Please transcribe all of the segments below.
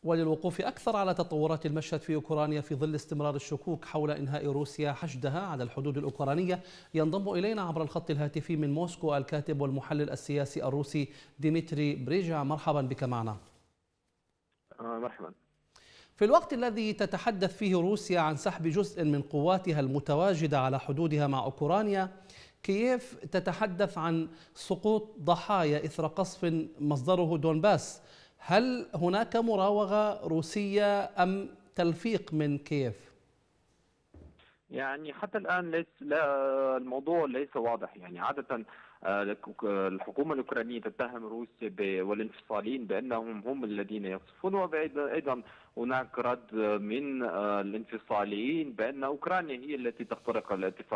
وللوقوف أكثر على تطورات المشهد في أوكرانيا في ظل استمرار الشكوك حول إنهاء روسيا حشدها على الحدود الأوكرانية، ينضم إلينا عبر الخط الهاتفي من موسكو الكاتب والمحلل السياسي الروسي ديمتري بريجا. مرحبا بك معنا. مرحبا. في الوقت الذي تتحدث فيه روسيا عن سحب جزء من قواتها المتواجدة على حدودها مع أوكرانيا، كييف تتحدث عن سقوط ضحايا إثر قصف مصدره دونباس. هل هناك مراوغة روسية أم تلفيق من كييف؟ يعني حتى الآن الموضوع ليس واضح. يعني عادة الحكومة الأوكرانية تتهم روسيا والانفصاليين بأنهم هم الذين يقصفون، وأيضا هناك رد من الانفصاليين بأن أوكرانيا هي التي تخترق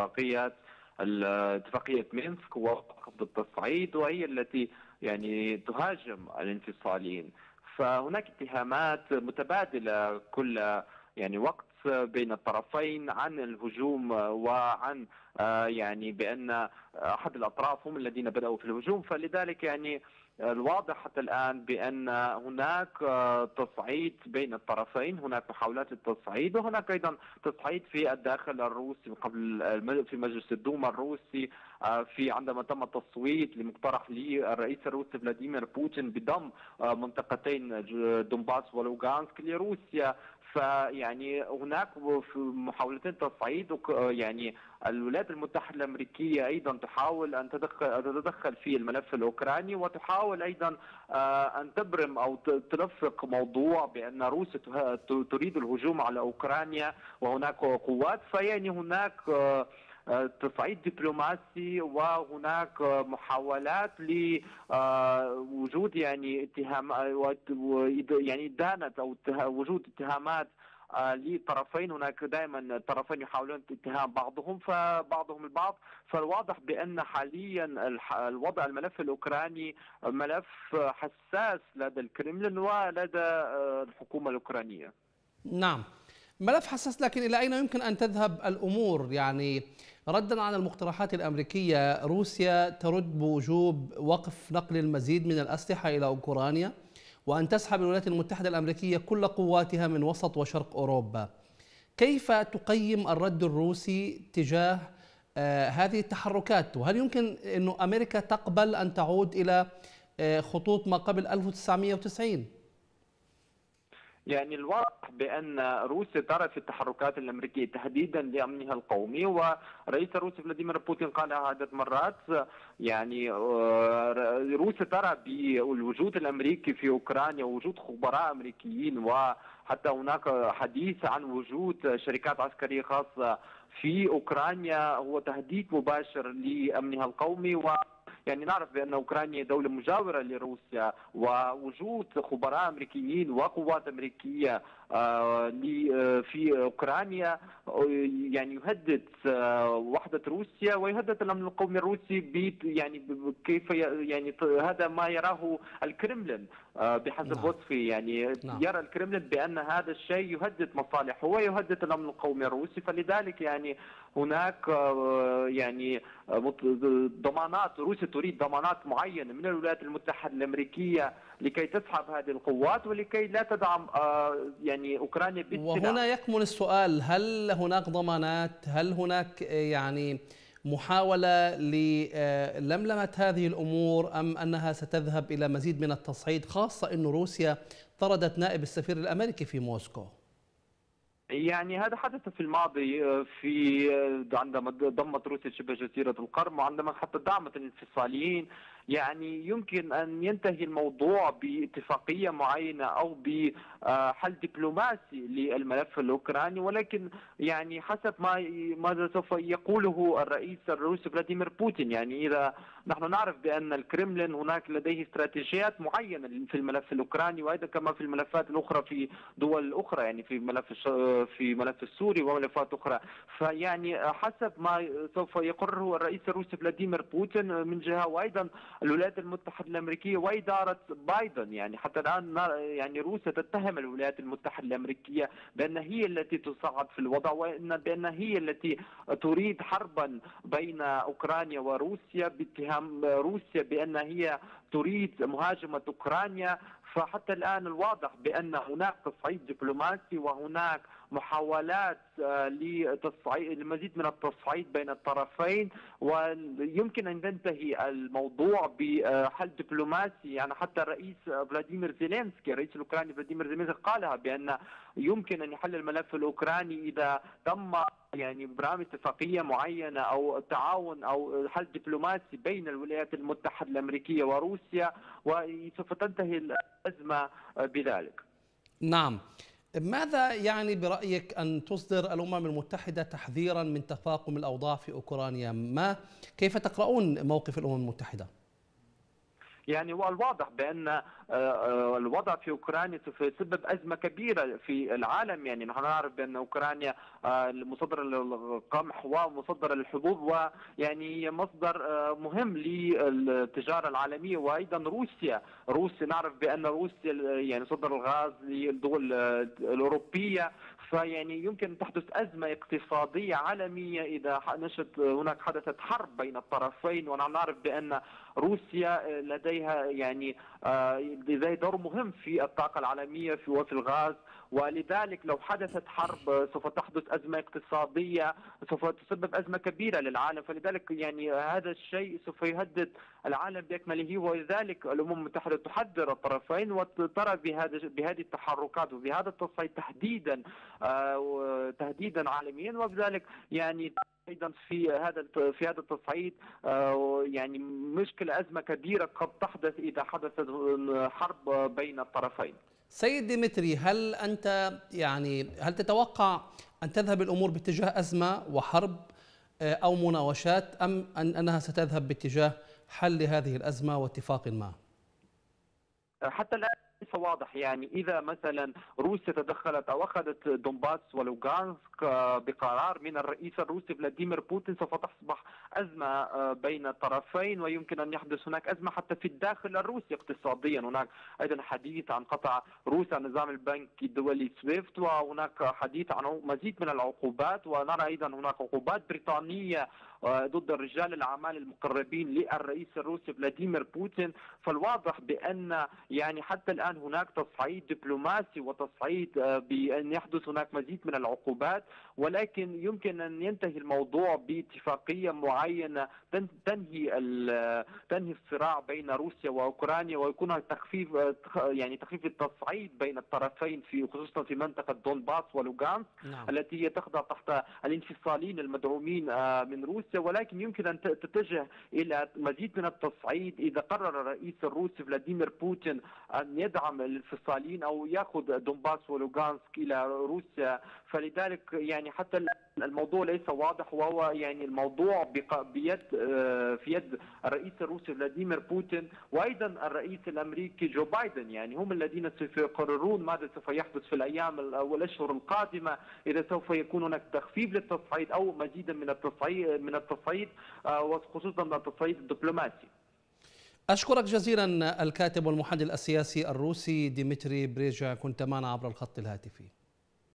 اتفاقية مينسك وخفض التصعيد، وهي التي يعني تهاجم الانفصاليين. فهناك اتهامات متبادلة كل يعني وقت بين الطرفين عن الهجوم، وعن يعني بأن أحد الأطراف هم الذين بدأوا في الهجوم. فلذلك يعني الواضح حتى الآن بأن هناك تصعيد بين الطرفين، هناك محاولات للتصعيد، وهناك أيضا تصعيد في الداخل الروسي قبل في مجلس الدوما الروسي، في عندما تم التصويت لمقترح للرئيس الروسي فلاديمير بوتين بضم منطقتين دونباس ولوغانسك لروسيا. فيعني هناك محاولتين تصعيد، يعني الولايات المتحدة الأمريكية أيضا تحاول أن تتدخل في الملف الأوكراني، وتحاول أيضا أن تبرم أو تلفق موضوع بأن روسيا تريد الهجوم على أوكرانيا وهناك قوات. فيعني هناك تصعيد دبلوماسي، وهناك محاولات لوجود يعني اتهام يعني إدانة أو وجود اتهامات لطرفين. هناك دائما طرفين يحاولون اتهام بعضهم البعض. فالواضح بأن حاليا الوضع الملف الأوكراني ملف حساس لدى الكرملين ولدى الحكومة الأوكرانية. نعم، ملف حساس، لكن إلى أين يمكن أن تذهب الأمور؟ يعني ردا على المقترحات الأمريكية، روسيا ترد بوجوب وقف نقل المزيد من الأسلحة إلى أوكرانيا، وأن تسحب الولايات المتحدة الأمريكية كل قواتها من وسط وشرق أوروبا. كيف تقيم الرد الروسي تجاه هذه التحركات؟ وهل يمكن أن أمريكا تقبل أن تعود إلى خطوط ما قبل 1990؟ يعني الواضح بأن روسيا ترى في التحركات الأمريكية تهديدا لأمنها القومي، ورئيس روسيا فلاديمير بوتين قال عدة مرات يعني روسيا ترى بالوجود الأمريكي في أوكرانيا ووجود خبراء أمريكيين، وحتى هناك حديث عن وجود شركات عسكرية خاصة في أوكرانيا هو تهديد مباشر لأمنها القومي. يعني نعرف بأن أوكرانيا دولة مجاورة لروسيا، ووجود خبراء أمريكيين وقوات أمريكية في أوكرانيا يعني يهدد وحدة روسيا ويهدد الأمن القومي الروسي. يعني كيف يعني هذا ما يراه الكرملين بحسب وصفه. يعني يرى الكرملين بأن هذا الشيء يهدد مصالحه ويهدد الأمن القومي الروسي. فلذلك يعني هناك يعني ضمانات، روسيا تريد ضمانات معينة من الولايات المتحدة الأمريكية لكي تسحب هذه القوات ولكي لا تدعم يعني أوكرانيا بالسلاح. وهنا يكمن السؤال: هل هناك ضمانات؟ هل هناك يعني محاولة للملمة هذه الأمور، أم أنها ستذهب إلى مزيد من التصعيد، خاصة أن روسيا طردت نائب السفير الأمريكي في موسكو؟ يعني هذا حدث في الماضي، في عندما ضمت روسيا شبه جزيرة القرم، وعندما حتى دعمت الانفصاليين. يعني يمكن أن ينتهي الموضوع باتفاقية معينة أو بحل دبلوماسي للملف الأوكراني، ولكن يعني حسب ماذا سوف يقوله الرئيس الروسي فلاديمير بوتين. يعني إذا نحن نعرف بأن الكرملين هناك لديه استراتيجيات معينة في الملف الأوكراني، وأيضا كما في الملفات الأخرى في دول أخرى، يعني في ملف السوري وملفات أخرى. فيعني حسب ما سوف يقرره الرئيس الروسي فلاديمير بوتين من جهة، وأيضا الولايات المتحدة الأمريكية وإدارة بايدن. يعني حتى الآن يعني روسيا تتهم الولايات المتحدة الأمريكية بأن هي التي تصعد في الوضع، بأن هي التي تريد حربا بين أوكرانيا وروسيا، باتهام روسيا بأن هي تريد مهاجمة أوكرانيا. فحتى الآن الواضح بأن هناك تصعيد دبلوماسي وهناك محاولات لتصعيد المزيد من التصعيد بين الطرفين، ويمكن أن ينتهي الموضوع بحل دبلوماسي. يعني حتى الرئيس فلاديمير زيلينسكي الرئيس الأوكراني فلاديمير زيلينسكي قالها بأن يمكن أن يحل الملف الأوكراني إذا تم يعني برامج اتفاقية معينة أو تعاون أو حل دبلوماسي بين الولايات المتحدة الأمريكية وروسيا، وسوف تنتهي الأزمة بذلك. نعم. ماذا يعني برأيك أن تصدر الأمم المتحدة تحذيرا من تفاقم الأوضاع في أوكرانيا؟ كيف تقرؤون موقف الأمم المتحدة؟ يعني والواضح بأن الوضع في أوكرانيا سوف يسبب أزمة كبيرة في العالم. يعني نحن نعرف بأن أوكرانيا مصدر للقمح ومصدر للحبوب، ويعني مصدر مهم للتجارة العالمية. وأيضا روسيا نعرف بأن روسيا يعني مصدر الغاز للدول الأوروبية. فيعني يمكن أن تحدث أزمة اقتصادية عالمية إذا هناك حدثت حرب بين الطرفين. ونحن نعرف بأن روسيا لديها يعني دور مهم في الطاقة العالمية وفي الغاز، ولذلك لو حدثت حرب سوف تحدث أزمة اقتصادية، سوف تسبب أزمة كبيرة للعالم. فلذلك يعني هذا الشيء سوف يهدد العالم بأكمله، ولذلك الأمم المتحدة تحذر الطرفين وترى بهذه التحركات وبهذا التصعيد تهديدا عالميا. وبذلك يعني ايضا في هذا التصعيد يعني أزمة كبيرة قد تحدث إذا حدثت حرب بين الطرفين. سيد ديمتري، هل تتوقع أن تذهب الأمور باتجاه أزمة وحرب أو مناوشات، أم أنها ستذهب باتجاه حل هذه الأزمة واتفاق ما؟ حتى الآن ليس واضح. يعني إذا مثلا روسيا تدخلت أو أخذت دونباس ولوغانسك بقرار من الرئيس الروسي فلاديمير بوتين، سوف تصبح أزمة بين الطرفين، ويمكن أن يحدث هناك أزمة حتى في الداخل الروسي اقتصاديا. هناك أيضا حديث عن قطع روسيا عن نظام البنك الدولي سويفت، وهناك حديث عن مزيد من العقوبات، ونرى أيضا هناك عقوبات بريطانية ضد رجال الأعمال المقربين للرئيس الروسي فلاديمير بوتين. فالواضح بأن يعني حتى الآن هناك تصعيد دبلوماسي وتصعيد بأن يحدث هناك مزيد من العقوبات، ولكن يمكن أن ينتهي الموضوع باتفاقية معينة تنهي الصراع بين روسيا وأوكرانيا، ويكون تخفيف التصعيد بين الطرفين خصوصا في منطقة دونباس ولوغانسك. نعم. التي هي تخضع تحت الانفصاليين المدعومين من روسيا، ولكن يمكن أن تتجه إلى مزيد من التصعيد إذا قرر الرئيس الروسي فلاديمير بوتين أن يدعم الانفصاليين أو يأخذ دونباس ولوغانسك إلى روسيا. فلذلك يعني حتى الموضوع ليس واضح، وهو يعني الموضوع في يد الرئيس الروسي فلاديمير بوتين وأيضا الرئيس الأمريكي جو بايدن. يعني هم الذين سوف يقررون ماذا سوف يحدث في الأيام والأشهر القادمة، إذا سوف يكون هناك تخفيف للتصعيد أو مزيدا من التصعيد وخصوصا التصعيد الدبلوماسي. أشكرك جزيلا الكاتب والمحلل السياسي الروسي ديمتري بريجا، كنت معنا عبر الخط الهاتفي.